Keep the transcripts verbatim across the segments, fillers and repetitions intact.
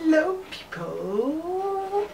Hello people!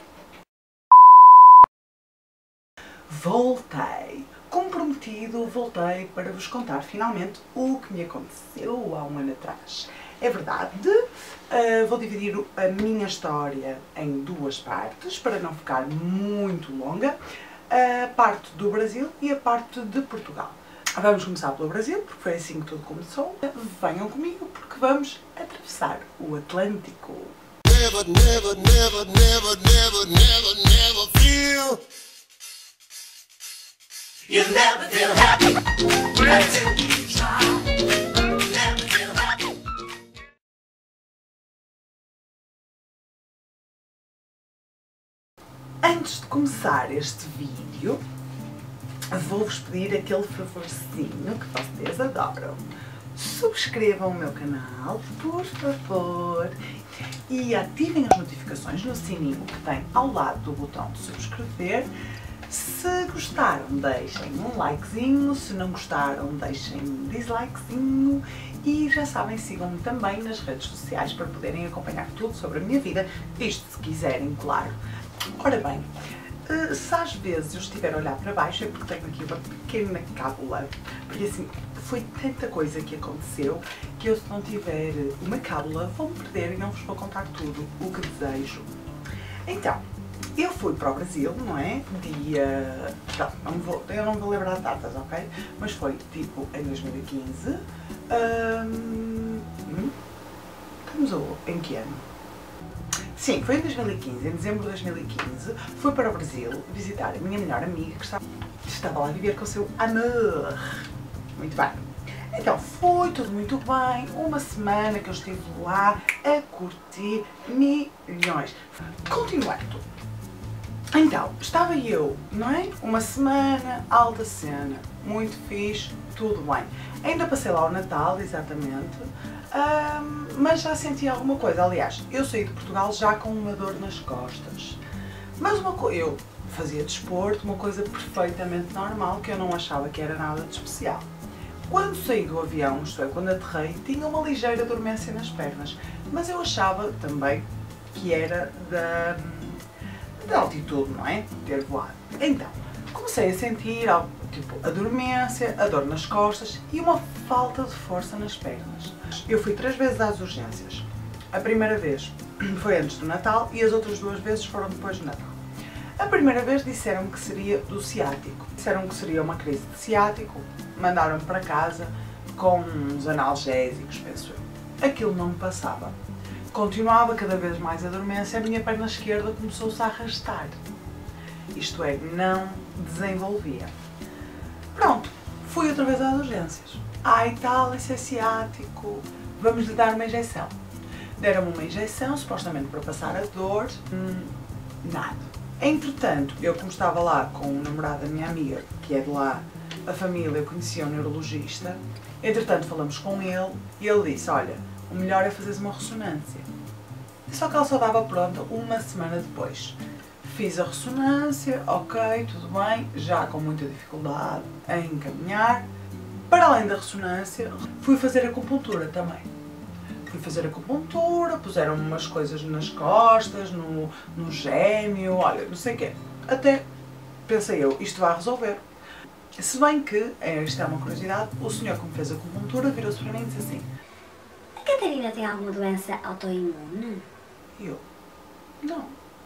Voltei! Como prometido, voltei para vos contar finalmente o que me aconteceu há um ano atrás. É verdade, uh, vou dividir a minha história em duas partes, para não ficar muito longa. A parte do Brasil e a parte de Portugal. Vamos começar pelo Brasil, porque foi assim que tudo começou. Venham comigo, porque vamos atravessar o Atlântico. Never, never, never, never, never, never, never feel. You never feel happy until you try. Never feel happy. Antes de começar este vídeo, vou-vos pedir aquele favorzinho que vocês adoram. Subscrevam o meu canal, por favor, e ativem as notificações no sininho que tem ao lado do botão de subscrever. Se gostaram, deixem um likezinho, se não gostaram, deixem um dislikezinho e já sabem, sigam-me também nas redes sociais para poderem acompanhar tudo sobre a minha vida, isto se quiserem, claro. Ora bem, se às vezes eu estiver a olhar para baixo é porque tenho aqui uma pequena cábula, porque assim, foi tanta coisa que aconteceu que eu, se não tiver uma cábula, vou-me perder e não vos vou contar tudo o que desejo. Então, eu fui para o Brasil, não é? Dia... Não, não vou, eu não vou lembrar datas, ok? Mas foi tipo em dois mil e quinze. Hum, estamos em que ano? Sim, foi em dois mil e quinze, em dezembro de dois mil e quinze, fui para o Brasil visitar a minha melhor amiga que estava, estava lá a viver com o seu amor. Muito bem. Então, foi tudo muito bem, uma semana que eu estive lá a curtir milhões. Continuando. Então, estava eu, não é? Uma semana, alta cena, muito fixe, tudo bem. Ainda passei lá o Natal, exatamente. Um, mas já senti alguma coisa. Aliás, eu saí de Portugal já com uma dor nas costas. Mas uma co eu fazia desporto, uma coisa perfeitamente normal, que eu não achava que era nada de especial. Quando saí do avião, isto é, quando aterrei, tinha uma ligeira dormência nas pernas. Mas eu achava também que era da, da altitude, não é? Ter voado. Então, comecei a sentir tipo, a dormência, a dor nas costas e uma falta de força nas pernas. Eu fui três vezes às urgências. A primeira vez foi antes do Natal e as outras duas vezes foram depois do Natal. A primeira vez disseram-me que seria do ciático. Disseram que seria uma crise de ciático, mandaram-me para casa com uns analgésicos, penso eu. Aquilo não me passava. Continuava cada vez mais a dormência, a minha perna esquerda começou-se a arrastar. Isto é, não desenvolvia. Pronto, fui outra vez às urgências. Ai tal, isso é ciático, vamos lhe dar uma injeção. Deram-me uma injeção, supostamente para passar a dor, hum, nada. Entretanto, eu como estava lá com o namorado da minha amiga, que é de lá, a família conhecia um neurologista, entretanto falamos com ele e ele disse, olha, o melhor é fazeres uma ressonância. Só que ela só dava pronta uma semana depois. Fiz a ressonância, ok, tudo bem, já com muita dificuldade em caminhar. Para além da ressonância, fui fazer acupuntura também. Fui fazer acupuntura, puseram-me umas coisas nas costas, no, no gêmeo, olha, não sei o quê. Até pensei eu, isto vai resolver. Se bem que, isto é uma curiosidade, o senhor que me fez a acupuntura virou-se para mim e disse assim: a Catarina tem alguma doença autoimune? E eu, não.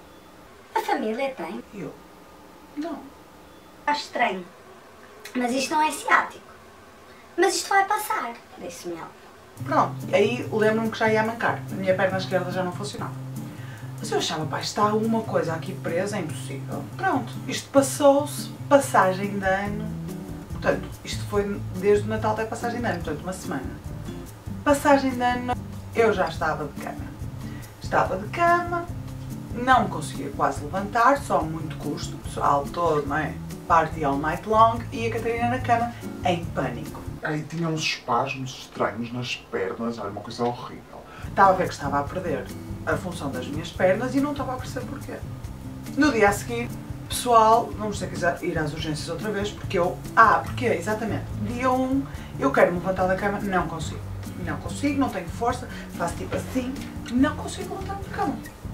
A família tem? E eu, não. Acho estranho. Mas isto não é ciático. Mas isto vai passar, disse-me ela. Pronto, aí lembro-me que já ia mancar. A minha perna esquerda já não funcionava. Mas eu achava, pá, está uma coisa aqui presa, é impossível. Pronto, isto passou-se, passagem de ano. Portanto, isto foi desde o Natal até a passagem de ano, portanto, uma semana. Passagem de ano, eu já estava de cama. Estava de cama, não conseguia quase levantar, só muito custo, o pessoal todo, não é? Party all night long e a Catarina na cama, em pânico. Aí tinha uns espasmos estranhos nas pernas, era uma coisa horrível. Estava a ver que estava a perder a função das minhas pernas e não estava a perceber porquê. No dia a seguir, pessoal, vamos ter que ir às urgências outra vez, porque eu... Ah, porque exatamente, dia um, eu quero me levantar da cama, não consigo. Não consigo, não tenho força, faço tipo assim, não consigo levantar da cama.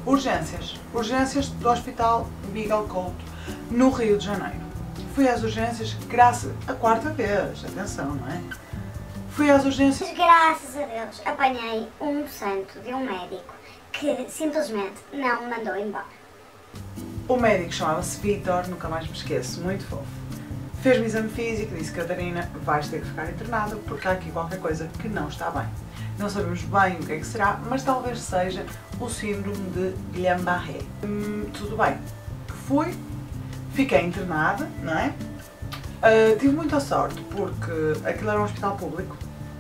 Urgências. Urgências do Hospital Miguel Couto, no Rio de Janeiro. Fui às urgências, graças a quarta vez, atenção, não é? Fui às urgências. Graças a Deus apanhei um santo de um médico que simplesmente não me mandou embora. O médico chamava-se Vítor, nunca mais me esqueço, muito fofo. Fez-me exame físico e disse: Catarina, vais ter que ficar internada porque há aqui qualquer coisa que não está bem. Não sabemos bem o que é que será, mas talvez seja o síndrome de Guillain-Barré. Hum, tudo bem. Fui, fiquei internada, não é? Uh, tive muita sorte porque aquilo era um hospital público.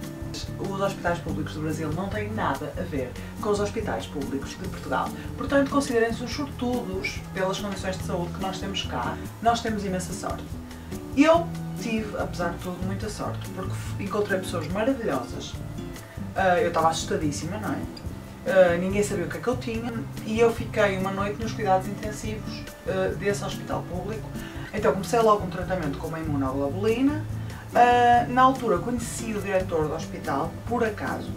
Os hospitais públicos do Brasil não têm nada a ver com os hospitais públicos de Portugal. Portanto, considerem-se uns sortudos pelas condições de saúde que nós temos cá. Nós temos imensa sorte. Eu tive, apesar de tudo, muita sorte, porque encontrei pessoas maravilhosas. Uh, eu estava assustadíssima, não é? Uh, ninguém sabia o que é que eu tinha e eu fiquei uma noite nos cuidados intensivos uh, desse hospital público. Então comecei logo um tratamento com uma imunoglobulina. Uh, na altura conheci o diretor do hospital, por acaso,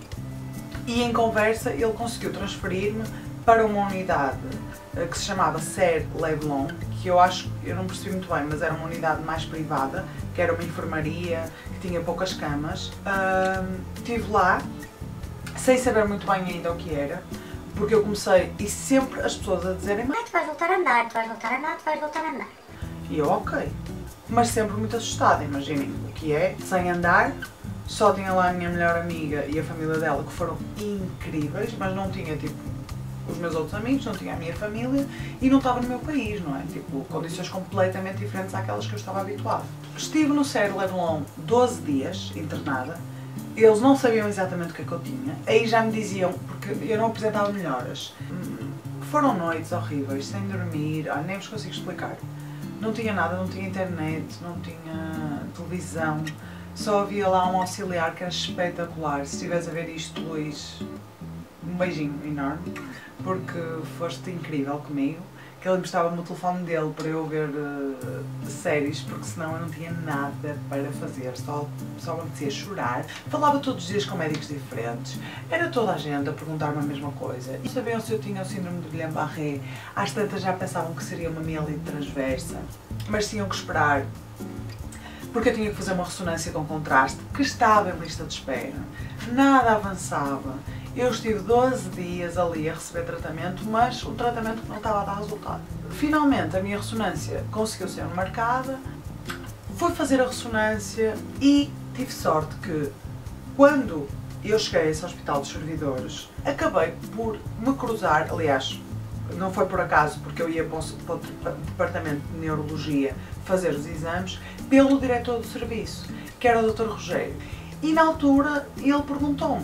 e em conversa ele conseguiu transferir-me para uma unidade uh, que se chamava Serre Leblon, que eu acho, eu não percebi muito bem, mas era uma unidade mais privada, que era uma enfermaria, que tinha poucas camas. Uh, estive lá, sem saber muito bem ainda o que era, porque eu comecei, e sempre as pessoas a dizerem: Ai, tu vais voltar a andar, tu vais voltar a andar, tu vais voltar a andar. E eu, ok. Mas sempre muito assustada, imaginem o que é, sem andar. Só tinha lá a minha melhor amiga e a família dela, que foram incríveis, mas não tinha, tipo, os meus outros amigos, não tinha a minha família e não estava no meu país, não é? Tipo, condições completamente diferentes àquelas que eu estava habituada. Estive no Serre Leblon doze dias, internada. Eles não sabiam exatamente o que é que eu tinha. Aí já me diziam, porque eu não apresentava melhoras. Foram noites horríveis, sem dormir, ah, nem vos consigo explicar. Não tinha nada, não tinha internet, não tinha televisão, só havia lá um auxiliar que era espetacular. Se estiveres a ver isto, Luís, um beijinho enorme, porque foste incrível comigo, que ele emprestava-me o telefone dele para eu ver uh, séries, porque senão eu não tinha nada para fazer, só, só me apetecia chorar. Falava todos os dias com médicos diferentes, era toda a gente a perguntar-me a mesma coisa. E sabiam se eu tinha o síndrome de Guillain-Barré, às tantas já pensavam que seria uma mielite transversa, mas tinham que esperar, porque eu tinha que fazer uma ressonância com contraste, que estava em lista de espera, nada avançava. Eu estive doze dias ali a receber tratamento, mas o tratamento não estava a dar resultado. Finalmente a minha ressonância conseguiu ser marcada, fui fazer a ressonância e tive sorte que, quando eu cheguei a esse hospital dos servidores, acabei por me cruzar, aliás, não foi por acaso, porque eu ia para o departamento de neurologia fazer os exames, pelo diretor do serviço, que era o doutor Rogério. E na altura ele perguntou-me: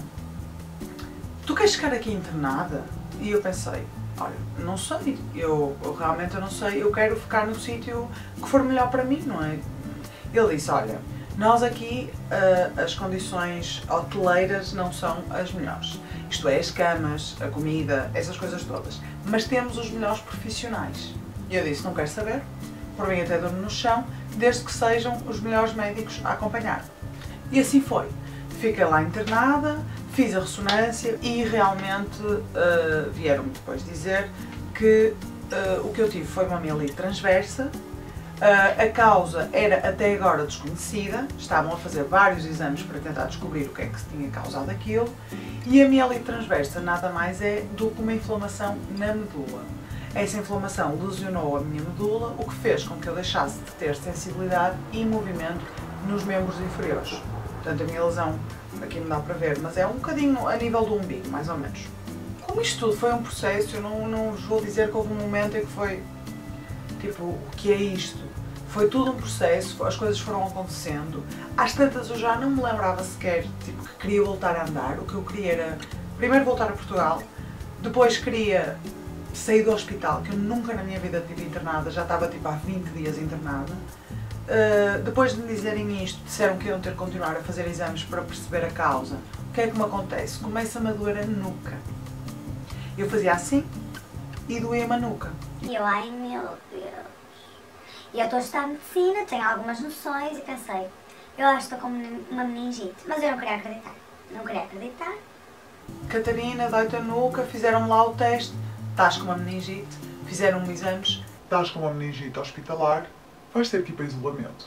tu queres ficar aqui internada? E eu pensei: olha, não sei, eu, eu realmente eu não sei, eu quero ficar no sítio que for melhor para mim, não é? Ele disse: olha, nós aqui uh, as condições hoteleiras não são as melhores, isto é, as camas, a comida, essas coisas todas, mas temos os melhores profissionais. E eu disse: não quero saber, por mim até durmo no chão, desde que sejam os melhores médicos a acompanhar. E assim foi. Fiquei lá internada, fiz a ressonância e realmente uh, vieram-me depois dizer que uh, o que eu tive foi uma mielite transversa. Uh, a causa era até agora desconhecida, estavam a fazer vários exames para tentar descobrir o que é que tinha causado aquilo, e a mielite transversa nada mais é do que uma inflamação na medula. Essa inflamação lesionou a minha medula, o que fez com que eu deixasse de ter sensibilidade e movimento nos membros inferiores. Portanto, a minha lesão, aqui não dá para ver, mas é um bocadinho a nível do umbigo, mais ou menos. Como isto tudo foi um processo, eu não, não vos vou dizer que houve um momento em que foi, tipo, o que é isto? Foi tudo um processo, as coisas foram acontecendo. Às tantas eu já não me lembrava sequer, tipo, que queria voltar a andar. O que eu queria era, primeiro, voltar a Portugal, depois queria sair do hospital, que eu nunca na minha vida estive internada, já estava tipo há vinte dias internada. Uh, depois de me dizerem isto, disseram que iam ter que continuar a fazer exames para perceber a causa. O que é que me acontece? Começa-me a doer a nuca. Eu fazia assim e doía-me a nuca. E eu, ai meu Deus. E eu estou a estudar medicina, tenho algumas noções e pensei, eu acho que estou com uma meningite. Mas eu não queria acreditar. Não queria acreditar. Catarina, dói-te a nuca, fizeram-me lá o teste. estás com uma meningite, fizeram-me exames. Estás com uma meningite hospitalar, vais ter que ir para isolamento.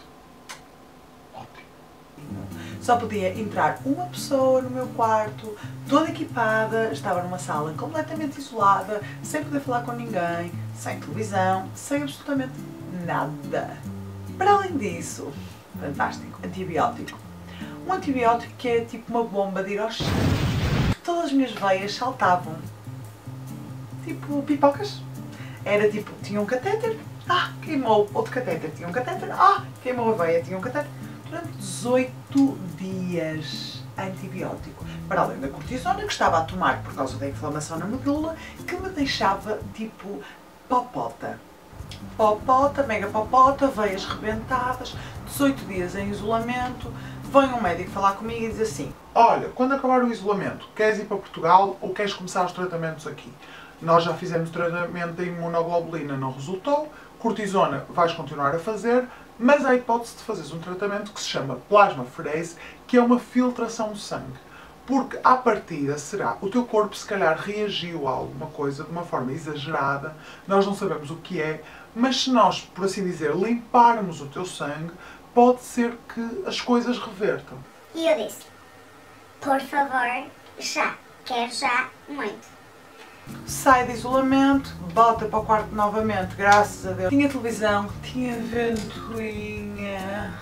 Ótimo. Só podia entrar uma pessoa no meu quarto, toda equipada, estava numa sala completamente isolada, sem poder falar com ninguém, sem televisão, sem absolutamente nada. Para além disso, fantástico, antibiótico. Um antibiótico que é tipo uma bomba de ir aos sangue. Todas as minhas veias saltavam. Tipo pipocas. Era tipo, tinha um catéter, ah, queimou. Outro catéter, tinha um catéter, ah, queimou a veia, tinha um catéter. Durante dezoito dias antibiótico. Para além da cortisona que estava a tomar por causa da inflamação na medula, que me deixava tipo popota. Popota, mega popota, veias rebentadas, dezoito dias em isolamento. Vem um médico falar comigo e diz assim: olha, quando acabar o isolamento, queres ir para Portugal ou queres começar os tratamentos aqui? Nós já fizemos tratamento da imunoglobulina, não resultou. Cortisona vais continuar a fazer, mas há a hipótese de fazeres um tratamento que se chama plasmaferese, que é uma filtração de sangue. Porque, à partida, será o teu corpo se calhar reagiu a alguma coisa de uma forma exagerada, nós não sabemos o que é, mas se nós, por assim dizer, limparmos o teu sangue, pode ser que as coisas revertam. E eu disse, por favor, já, quero já, muito. Sai de isolamento, volta para o quarto novamente, graças a Deus. Tinha televisão, tinha ventoinha.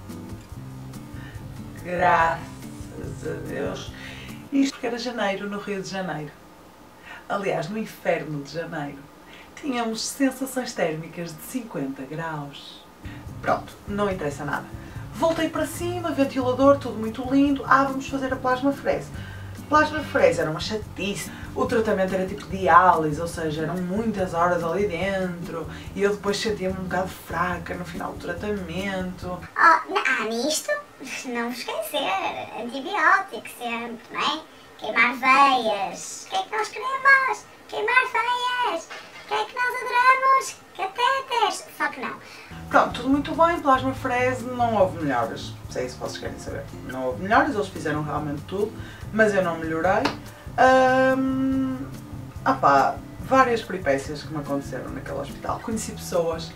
Graças a Deus. Isto porque era janeiro, no Rio de Janeiro. Aliás, no inferno de janeiro. Tínhamos sensações térmicas de cinquenta graus. Pronto, não interessa nada. Voltei para cima, ventilador, tudo muito lindo. Ah, vamos fazer a plasmaferese. Plasmaferese era uma chatice. O tratamento era tipo diálise, ou seja, eram muitas horas ali dentro. E eu depois sentia-me um bocado fraca no final do tratamento. Oh, ah, nisto, não vos esquecer, antibióticos sempre, não é? Queimar veias. O que é que nós queremos? Queimar veias. O que é que nós adoramos? Catéteres. Só que não. Pronto, tudo muito bem, plasmaferese, não houve melhoras. Se é isso que vocês querem saber. Não houve melhoras, eles fizeram realmente tudo, mas eu não melhorei. Hum, opá, várias peripécias que me aconteceram naquele hospital. Conheci pessoas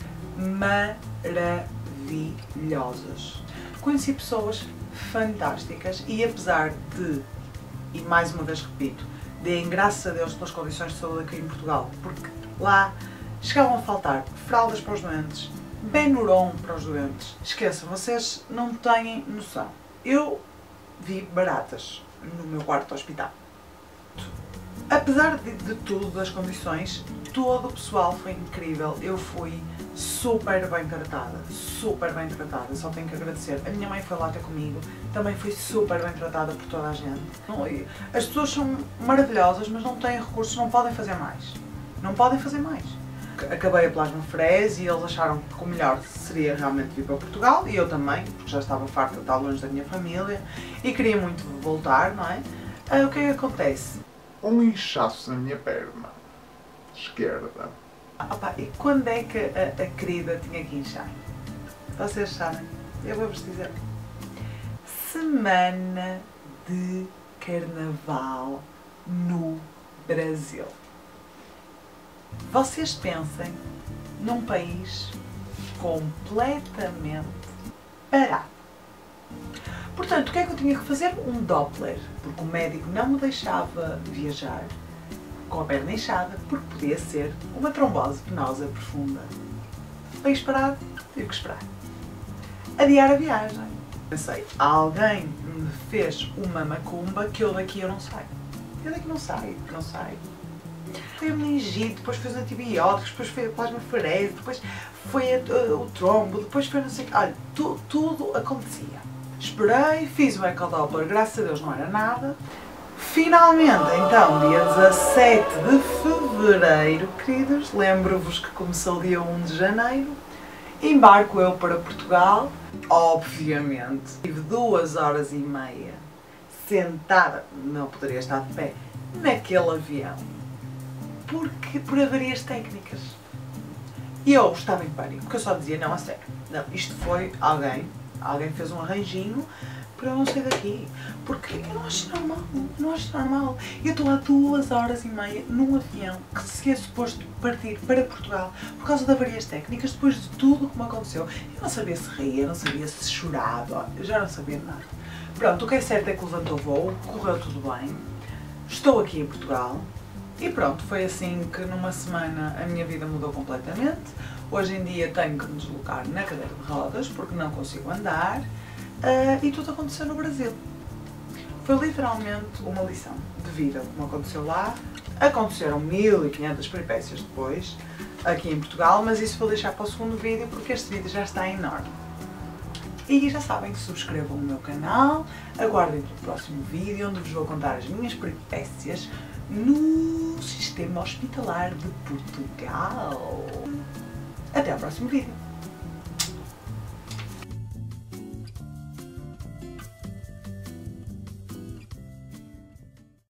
maravilhosas. Conheci pessoas fantásticas e apesar de, e mais uma vez repito, deem graças a Deus pelas condições de saúde aqui em Portugal, porque lá chegavam a faltar fraldas para os doentes, Benuron para os doentes. Esqueçam, vocês não têm noção. Eu vi baratas no meu quarto de hospital. Apesar de, de tudo, das condições, todo o pessoal foi incrível. Eu fui super bem tratada, super bem tratada, só tenho que agradecer. A minha mãe foi lá ter comigo, também foi super bem tratada por toda a gente. As pessoas são maravilhosas, mas não têm recursos, não podem fazer mais. Não podem fazer mais. Acabei a plasmaferese e eles acharam que o melhor seria realmente vir para Portugal, e eu também, porque já estava farta de estar longe da minha família e queria muito voltar, não é? Ah, o que é que acontece? Um inchaço na minha perna esquerda. Ah, opa, e quando é que a, a querida tinha que inchar? Vocês sabem? Eu vou-vos dizer. Semana de Carnaval no Brasil. Vocês pensem num país completamente parado. Portanto, o que é que eu tinha que fazer? Um Doppler, porque o médico não me deixava viajar com a perna inchada, porque podia ser uma trombose venosa profunda. País parado, tive que esperar. Adiar a viagem. Pensei, alguém me fez uma macumba que eu daqui eu não saio. Eu daqui não saio, não saio. Foi a meningite, depois foi os antibióticos, depois foi a plasmaferese, depois foi a, a, o trombo, depois foi não sei o que. Olha, tu, tudo acontecia. Esperei, fiz o ecodoppler, graças a Deus não era nada. Finalmente, então, dia dezassete de fevereiro, queridos, lembro-vos que começou dia um de janeiro, embarco eu para Portugal. Obviamente, tive duas horas e meia sentada, não poderia estar de pé, naquele avião. Porque, por avarias técnicas. E eu estava em pânico, porque eu só dizia, não, a sério, não, isto foi alguém, alguém fez um arranjinho por eu não sair daqui. Porque eu não acho normal, não acho normal. Eu estou há duas horas e meia num avião que se é suposto partir para Portugal por causa de avarias técnicas, depois de tudo o que me aconteceu. Eu não sabia se ria, eu não sabia se chorava, eu já não sabia nada. Pronto, o que é certo é que levantou o voo, correu tudo bem, estou aqui em Portugal e pronto, foi assim que numa semana a minha vida mudou completamente. Hoje em dia tenho que me deslocar na cadeira de rodas porque não consigo andar. Uh, e tudo aconteceu no Brasil. Foi literalmente uma lição de vida como aconteceu lá. Aconteceram mil e quinhentas peripécias depois, aqui em Portugal, mas isso vou deixar para o segundo vídeo porque este vídeo já está enorme. E já sabem que subscrevam o meu canal, aguardem pelo próximo vídeo onde vos vou contar as minhas peripécias no sistema hospitalar de Portugal. Até ao próximo vídeo.